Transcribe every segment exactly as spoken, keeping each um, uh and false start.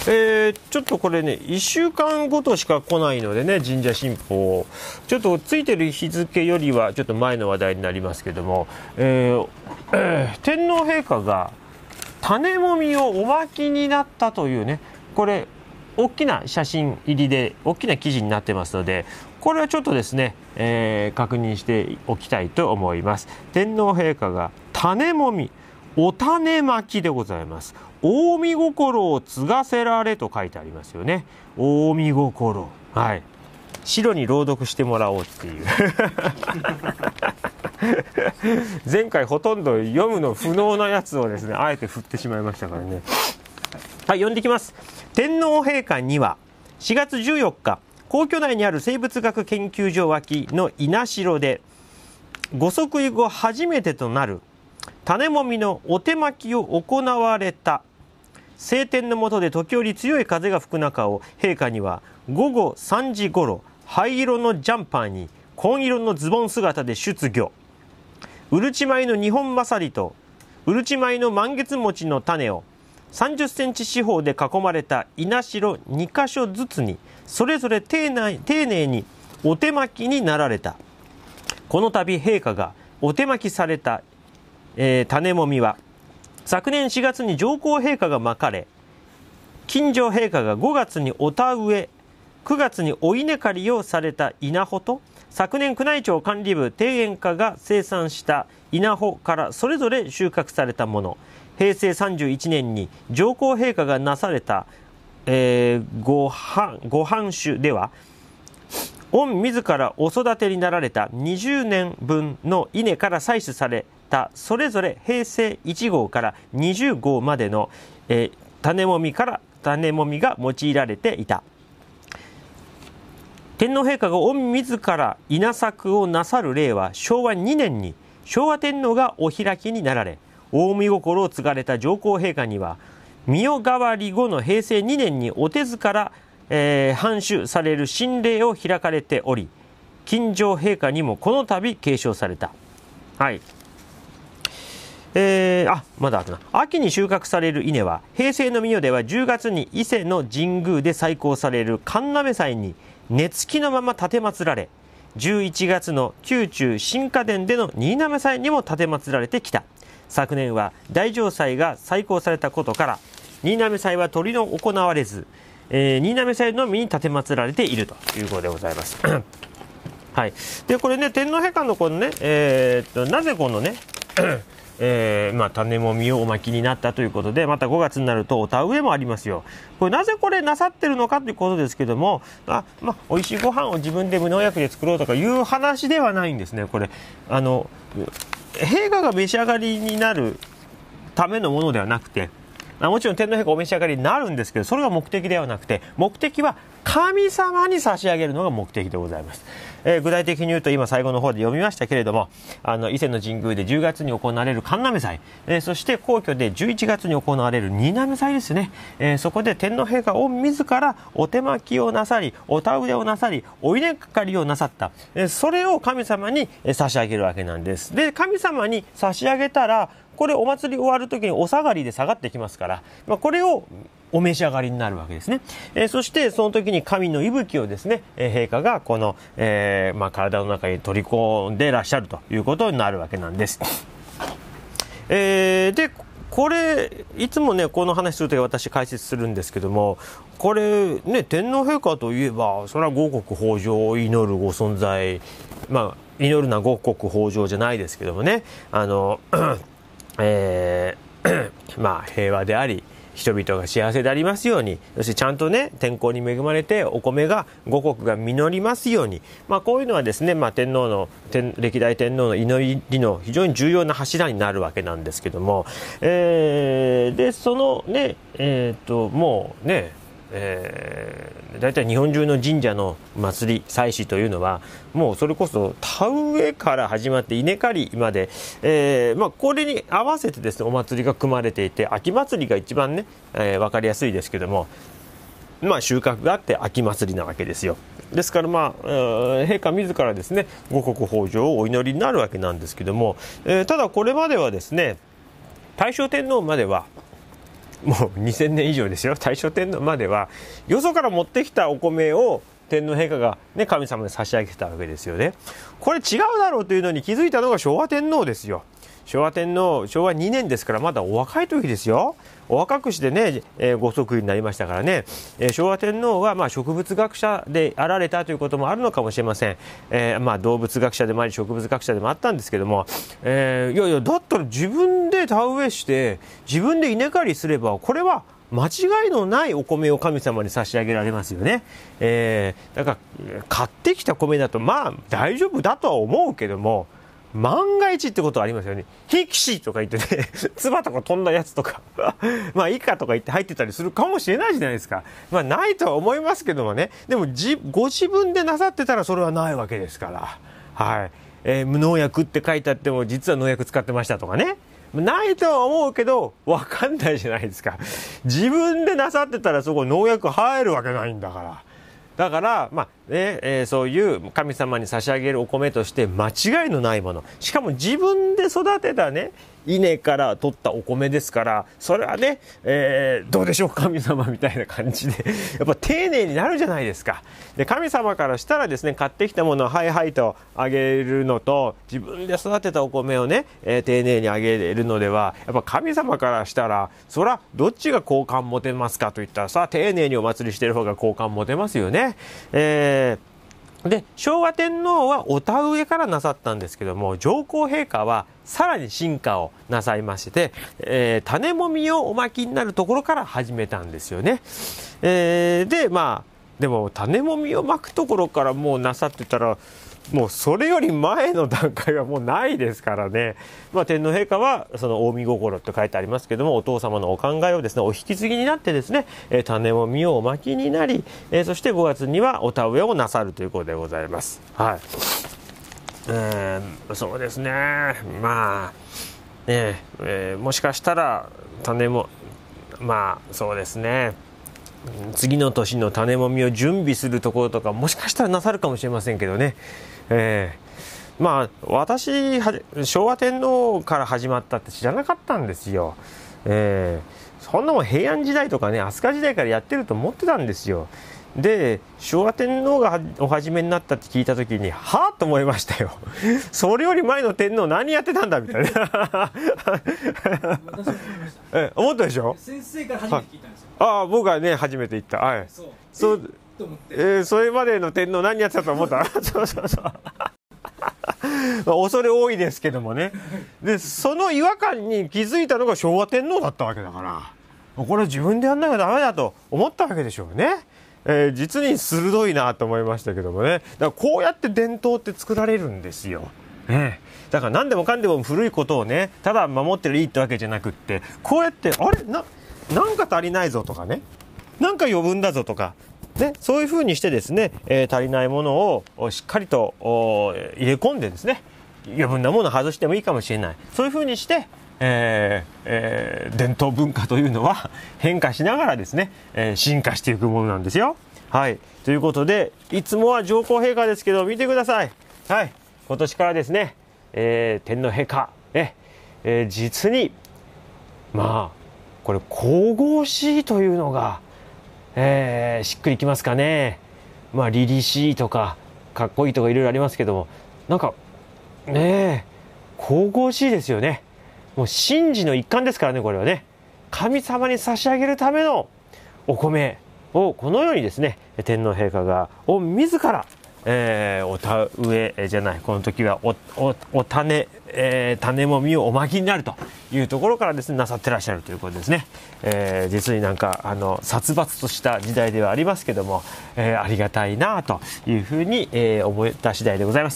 えー、ちょっとこれねいっしゅうかんごとしか来ないのでね、神社新報ちょっとついてる日付よりはちょっと前の話題になりますけども、えーえー、天皇陛下が種もみをお巻きになったというね、これ大きな写真入りで大きな記事になってますので、これはちょっとですね、えー、確認しておきたいと思います。天皇陛下が種もみ、お種まきでございます。大見心を継がせられと書いてありますよね。大見心、はい、白に朗読してもらおうっていう前回ほとんど読むの不能なやつをですねあえて振ってしまいましたからね。はい、読んできます。天皇陛下にはしがつじゅうよっか、皇居内にある生物学研究所脇の稲代でご即位後初めてとなる種もみのお手巻きを行われた。晴天の下で時折強い風が吹く中を、陛下にはごごさんじごろ、灰色のジャンパーに紺色のズボン姿で出御。うるち米の二本まさりとうるち米の満月餅の種をさんじゅっセンチ四方で囲まれた稲代にかしょずつにそれぞれ丁寧、丁寧にお手巻きになられた。この度陛下がお手巻きされた、えー、種もみは昨年しがつに上皇陛下が巻かれ、近所陛下がごがつにお田植え、くがつにお稲刈りをされた稲穂と、昨年宮内庁管理部庭園課が生産した稲穂からそれぞれ収穫されたもの、へいせいさんじゅういちねんに上皇陛下がなされた、えー、ごはご藩主では、御自らお育てになられたにじゅうねんぶんの稲から採取されたそれぞれへいせいいちごうからにじゅうごうまでの、えー、種もみから種もみが用いられていた。天皇陛下が御自ら稲作をなさる例はしょうわにねんに昭和天皇がお開きになられ、大見心を継がれた上皇陛下には御代替わり後のへいせいにねんにお手図から、えー、藩主される新例を開かれており、近所陛下にもこの度継承された。はい、えー、あまだあるな。秋に収穫される稲は平成の御代ではじゅうがつに伊勢の神宮で祭行される神嘗祭に根付きのまま立て祀られ、じゅういちがつの宮中新華殿での新嘗祭にも立て祀られてきた。昨年は大嘗祭が祭行されたことから新嘗祭は取りの行われず、えー、新嘗祭のみに立て祀られているということでございますはい、でこれね天皇陛下のこのね、えー、っとなぜこのねえーまあ、種もみをお巻きになったということで、またごがつになるとお田植えもありますよ。これなぜこれなさってるのかということですけども、あ、まあ、おいしいご飯を自分で無農薬で作ろうとかいう話ではないんですね。これあの陛下が召し上がりになるためのものではなくて、もちろん天皇陛下お召し上がりになるんですけど、それが目的ではなくて、目的は神様に差し上げるのが目的でございます。えー、具体的に言うと今最後の方で読みましたけれども、あの伊勢の神宮でじゅうがつに行われる神嘗祭、えー、そして皇居でじゅういちがつに行われる新嘗祭ですね、えー、そこで天皇陛下御自らお手巻きをなさり、お田植えをなさり、お稲刈りをなさった、えー、それを神様に差し上げるわけなんです。で神様に差し上げたら、これお祭り終わるときにお下がりで下がってきますから、まあ、これをお召し上がりになるわけですね。えー、そしてその時に神の息吹をですね、えー、陛下がこの、えーまあ、体の中に取り込んでいらっしゃるということになるわけなんです。えー、でこれいつもねこの話するとき私解説するんですけども、これね天皇陛下といえばそれは五穀豊穣を祈るご存在、まあ祈るな五穀豊穣じゃないですけどもね、あのえー、まあ平和であり人々が幸せでありますように、そしてちゃんとね天候に恵まれてお米が五穀が実りますように、まあ、こういうのはですね、まあ、天皇の天歴代天皇の祈りの非常に重要な柱になるわけなんですけども、えー、でそのねえー、っともうねえー、だいたい日本中の神社の祭り祭祀というのはもうそれこそ田植えから始まって稲刈りまで、えーまあ、これに合わせてですねお祭りが組まれていて、秋祭りが一番ね、えー、分かりやすいですけども、まあ、収穫があって秋祭りなわけですよ。ですから、まあ、陛下自らですね五穀豊穣をお祈りになるわけなんですけども、えー、ただこれまではですね大正天皇まではもうにせんねん以上ですよ。大正天皇まではよそから持ってきたお米を天皇陛下が、ね、神様に差し上げてたわけですよね。これ違うだろうというのに気づいたのが昭和天皇ですよ。昭和天皇、昭和にねんですからまだお若い時ですよ。お若くしてね、えー、ご即位になりましたからね、えー、昭和天皇はまあ植物学者であられたということもあるのかもしれません。えー、まあ動物学者でもあり植物学者でもあったんですけども、えー、いやいやだったら自分で田植えして自分で稲刈りすればこれは間違いのないお米を神様に差し上げられますよね。えー、だから買ってきた米だとまあ大丈夫だとは思うけども、万が一ってことはありますよね。ヒキシとか言ってね、唾とか飛んだやつとかまあいいかとか言って入ってたりするかもしれないじゃないですか。まあないとは思いますけどもね。でもじご自分でなさってたらそれはないわけですから。はい。えー、無農薬って書いてあっても実は農薬使ってましたとかね。ないとは思うけど分かんないじゃないですか。自分でなさってたらそこ農薬入るわけないんだから。だから、まあねえー、そういう神様に差し上げるお米として間違いのないもの、しかも自分で育てたね稲から取ったお米ですから、それはね、えー、どうでしょう神様みたいな感じでやっぱ丁寧になるじゃないですか。で神様からしたらですね、買ってきたものをはいはいとあげるのと自分で育てたお米をね、えー、丁寧にあげるのではやっぱ神様からしたらそらどっちが好感持てますかといったらさ、丁寧にお祭りしてる方が好感持てますよね。えーで昭和天皇はお田植えからなさったんですけども、上皇陛下はさらに進化をなさいまして、えー、種もみをおまきになるところから始めたんですよね。えー、でまあでも種もみをまくところからもうなさってたらもうそれより前の段階はもうないですからね。まあ、天皇陛下はその近江心って書いてありますけども、お父様のお考えをですねお引き継ぎになってですね、えー、種もみをおまきになり、えー、そしてごがつにはお田植えをなさるということでございます。はい。えー、そうですね。まあねえー、もしかしたら種もまあそうですね。次の年の種もみを準備するところとかもしかしたらなさるかもしれませんけどね。えー、まあ私昭和天皇から始まったって知らなかったんですよ。えー、そんなもん平安時代とかね飛鳥時代からやってると思ってたんですよ。で昭和天皇がお始めになったって聞いた時にはぁと思いましたよ。それより前の天皇何やってたんだみたいなえ思ったでしょ。 先生から初めて聞いたんですよ。 ああ僕はね初めて言った。はい。そうそうえー、それまでの天皇何やってたと思ったそうそうそう恐れ多いですけどもね。でその違和感に気づいたのが昭和天皇だったわけだから、これ自分でやんなきゃダメだと思ったわけでしょうね。えー、実に鋭いなと思いましたけどもね。だからこうやって伝統って作られるんですよ。ね、だから何でもかんでも古いことをねただ守ってるいいってわけじゃなくって、こうやってあれななんか足りないぞとかね、なんか余分だぞとかね、そういうふうにしてですね、えー、足りないものをしっかりと入れ込んでですね、余分なものを外してもいいかもしれない、そういうふうにして、えーえー、伝統文化というのは変化しながらですね、えー、進化していくものなんですよ。はい、ということでいつもは上皇陛下ですけど見てください。はい、今年からですね、えー、天皇陛下え、えー、実にまあこれ神々しいというのがえー、しっくりきますかね。まあ凛々しいとかかっこいいとかいろいろありますけども、なんかねえ神々しいですよね。もう神事の一環ですからね、これはね。神様に差し上げるためのお米をこのようにですね天皇陛下がを自ら、えー、お田植えじゃないこの時は お, お, お種、えー、種もみをおまきになるというところからですねなさってらっしゃるということですね。えー、実になんかあの殺伐とした時代ではありますけども、えー、ありがたいなというふうに、えー、思った次第でございます。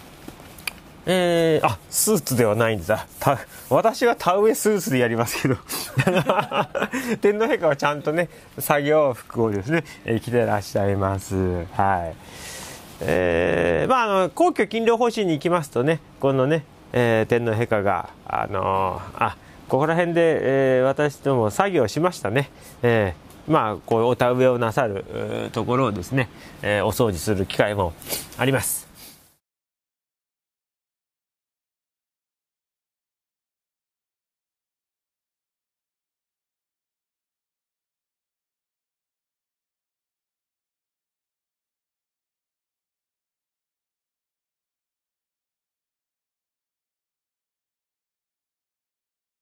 えー、あスーツではないんです。た私は田植えスーツでやりますけど天皇陛下はちゃんとね作業服をですね、えー、着てらっしゃいます。はい。えーまあ、あの皇居勤労方針に行きますとねこのね、えー、天皇陛下があのー、あここら辺で、えー、私ども作業しましたね。えー、まあこうお田植えをなさるところをですね、えー、お掃除する機会もあります。